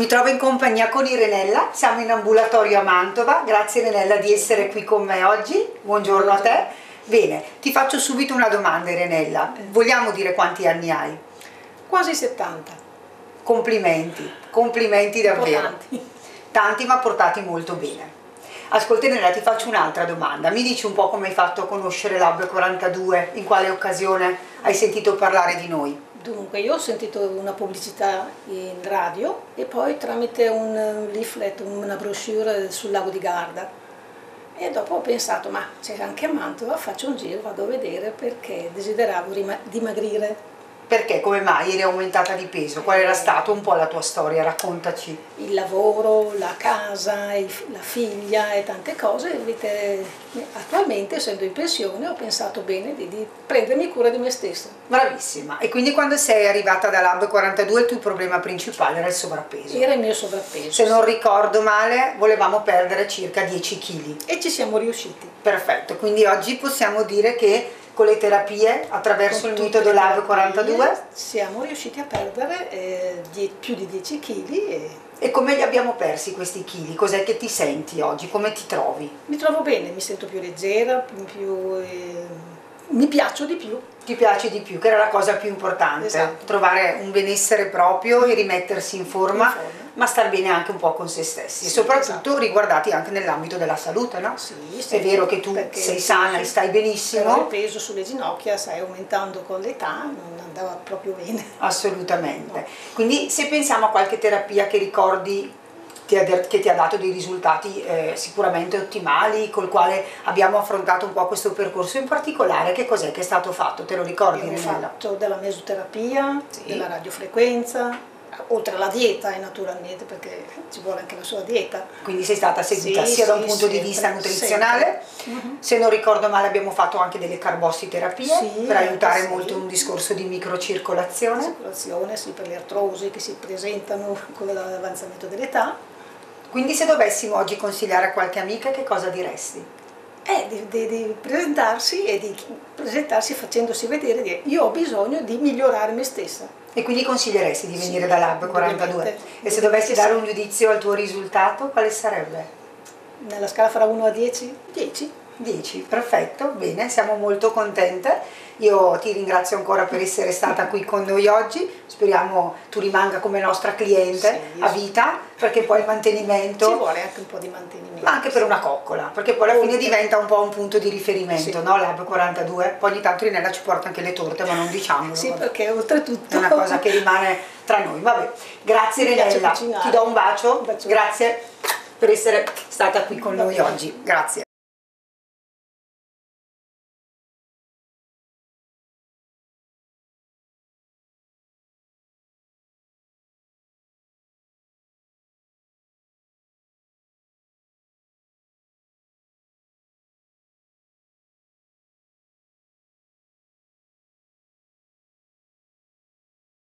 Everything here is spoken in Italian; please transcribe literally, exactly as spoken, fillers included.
trovo in compagnia con Irenella, siamo in ambulatorio a Mantova. Grazie Irenella di essere qui con me oggi. Buongiorno a te. Bene, ti faccio subito una domanda Irenella. Vogliamo dire quanti anni hai? Quasi settanta. Complimenti, complimenti davvero. Tanti. Tanti ma portati molto bene. Ascolta Irenella, ti faccio un'altra domanda. Mi dici un po' come hai fatto a conoscere Lab quarantadue? In quale occasione hai sentito parlare di noi? Dunque, io ho sentito una pubblicità in radio e poi tramite un leaflet, una brochure sul lago di Garda. E dopo ho pensato, ma c'è anche a Mantova, faccio un giro, vado a vedere perché desideravo dimagrire. Perché? Come mai eri aumentata di peso? Qual era stata un po' la tua storia? Raccontaci. Il lavoro, la casa, il, la figlia e tante cose. Invece, attualmente, essendo in pensione, ho pensato bene di, di prendermi cura di me stessa. Bravissima. E quindi quando sei arrivata da Lab quarantadue il tuo problema principale era il sovrappeso? Era il mio sovrappeso. Se non ricordo male, volevamo perdere circa dieci chili. E ci siamo riusciti. Perfetto, quindi oggi possiamo dire che con le terapie, attraverso il metodo Lab quarantadue, siamo riusciti a perdere eh, die, più di dieci chili. E... e come li abbiamo persi questi chili? Cos'è che ti senti oggi? Come ti trovi? Mi trovo bene, mi sento più leggera, più, più, eh, mi piaccio di più. Ti piace di più, che era la cosa più importante, esatto. Trovare un benessere proprio e rimettersi in forma, in forma, ma star bene anche un po' con se stessi, sì, e soprattutto esatto. riguardati anche nell'ambito della salute, no? Sì, sì, è vero che tu sei sana e stai benissimo. Però il peso sulle ginocchia stai aumentando con l'età, non andava proprio bene. Assolutamente. No. Quindi se pensiamo a qualche terapia che ricordi che ti ha dato dei risultati eh, sicuramente ottimali, col quale abbiamo affrontato un po' questo percorso, in particolare che cos'è che è stato fatto? Te lo ricordi? Abbiamo Irenella? fatto della mesoterapia, sì. della radiofrequenza, oltre alla dieta e naturalmente perché ci vuole anche la sua dieta. Quindi sei stata seguita sì, sia sì, da un punto sempre, di vista nutrizionale, uh-huh. se non ricordo male abbiamo fatto anche delle carbossiterapie sì, per aiutare sì. molto un discorso di microcircolazione. Circolazione, sì, per le artrosi che si presentano con l'avanzamento dell'età. Quindi se dovessimo oggi consigliare a qualche amica, che cosa diresti? Eh, di, di, di presentarsi e di presentarsi facendosi vedere, di, io ho bisogno di migliorare me stessa. E quindi consiglieresti di venire sì, da Lab quarantadue? E se dovessi dare un giudizio al tuo risultato, quale sarebbe? Nella scala fra uno a dieci? dieci. dieci, perfetto, bene, siamo molto contente. Io ti ringrazio ancora per essere stata qui con noi oggi, speriamo tu rimanga come nostra cliente sì, a vita, perché poi il mantenimento... Ci vuole anche un po' di mantenimento. Ma anche per una coccola, perché poi alla fine diventa un po' un punto di riferimento, sì. no? Lab quarantadue, poi ogni tanto Irenella ci porta anche le torte, ma non diciamolo. Sì, vabbè. Perché oltretutto... È una cosa che rimane tra noi, vabbè. Grazie Irenella, ti do un bacio, un bacio. Grazie per essere stata qui con noi oggi, grazie.